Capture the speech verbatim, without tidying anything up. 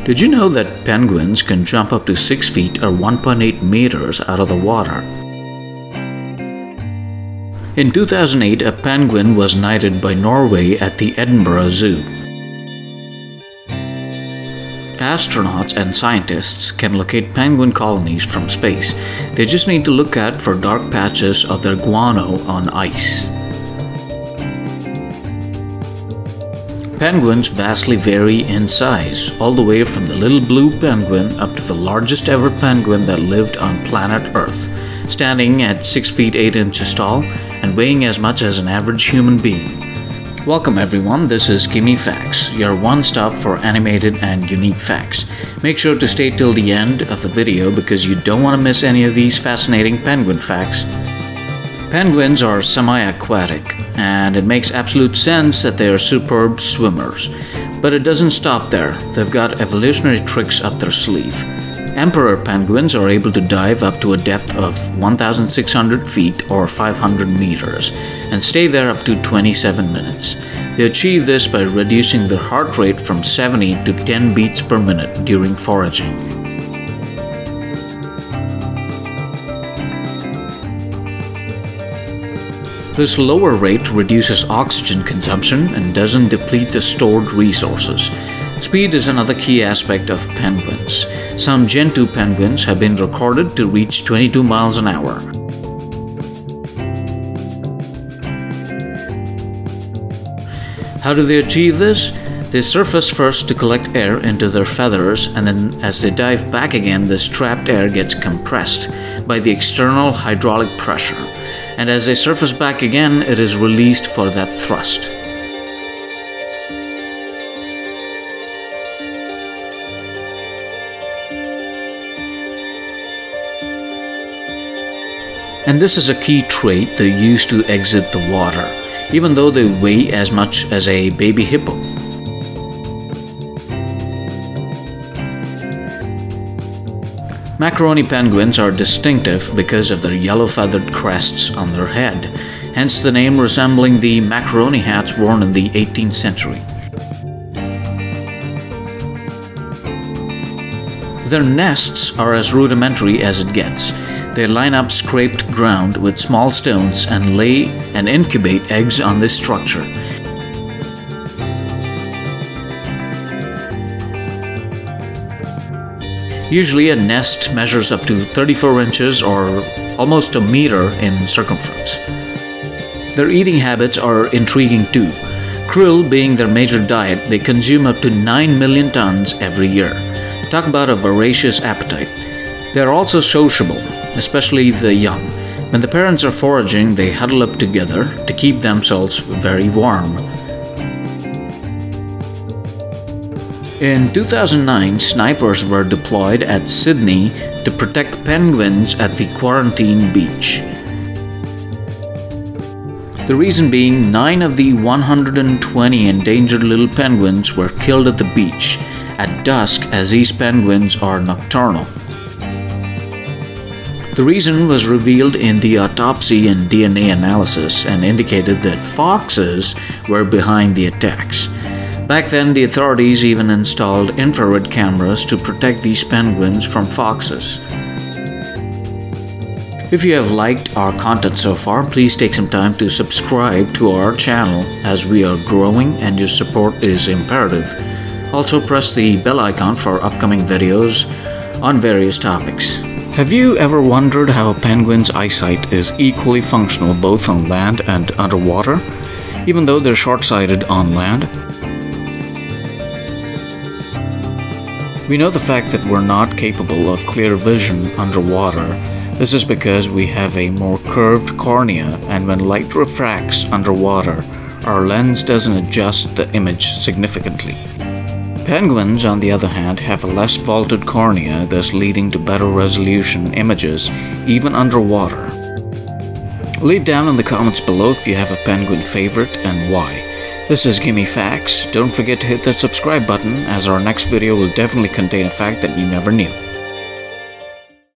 Did you know that penguins can jump up to six feet or one point eight meters out of the water? In two thousand eight, a penguin was knighted by Norway at the Edinburgh Zoo. Astronauts and scientists can locate penguin colonies from space. They just need to look out for dark patches of their guano on ice. Penguins vastly vary in size, all the way from the little blue penguin up to the largest ever penguin that lived on planet Earth, standing at six feet eight inches tall and weighing as much as an average human being. Welcome everyone, this is Gimme Facts, your one-stop for animated and unique facts. Make sure to stay till the end of the video because you don't want to miss any of these fascinating penguin facts. Penguins are semi-aquatic, and it makes absolute sense that they are superb swimmers. But it doesn't stop there, they've got evolutionary tricks up their sleeve. Emperor penguins are able to dive up to a depth of one thousand six hundred feet or five hundred meters and stay there up to twenty-seven minutes. They achieve this by reducing their heart rate from seventy to ten beats per minute during foraging. This lower rate reduces oxygen consumption and doesn't deplete the stored resources. Speed is another key aspect of penguins. Some Gen two penguins have been recorded to reach twenty-two miles an hour. How do they achieve this? They surface first to collect air into their feathers, and then as they dive back again, this trapped air gets compressed by the external hydraulic pressure. And as they surface back again, it is released for that thrust. And this is a key trait they use to exit the water, even though they weigh as much as a baby hippo. Macaroni penguins are distinctive because of their yellow feathered crests on their head, hence the name resembling the macaroni hats worn in the eighteenth century. Their nests are as rudimentary as it gets. They line up scraped ground with small stones and lay and incubate eggs on this structure. Usually a nest measures up to thirty-four inches or almost a meter in circumference. Their eating habits are intriguing too. Krill being their major diet, they consume up to nine million tons every year. Talk about a voracious appetite. They are also sociable, especially the young. When the parents are foraging, they huddle up together to keep themselves very warm. In two thousand nine, snipers were deployed at Sydney to protect penguins at the quarantine beach. The reason being, nine of the one hundred twenty endangered little penguins were killed at the beach at dusk, as these penguins are nocturnal. The reason was revealed in the autopsy and D N A analysis and indicated that foxes were behind the attacks. Back then, the authorities even installed infrared cameras to protect these penguins from foxes. If you have liked our content so far, please take some time to subscribe to our channel as we are growing and your support is imperative. Also, press the bell icon for upcoming videos on various topics. Have you ever wondered how a penguin's eyesight is equally functional both on land and underwater, even though they're short-sighted on land? We know the fact that we're not capable of clear vision underwater. This is because we have a more curved cornea, and when light refracts underwater, our lens doesn't adjust the image significantly. Penguins, on the other hand, have a less vaulted cornea, thus leading to better resolution images even underwater. Leave down in the comments below if you have a penguin favorite and why. This is Gimme Facts. Don't forget to hit that subscribe button, as our next video will definitely contain a fact that you never knew.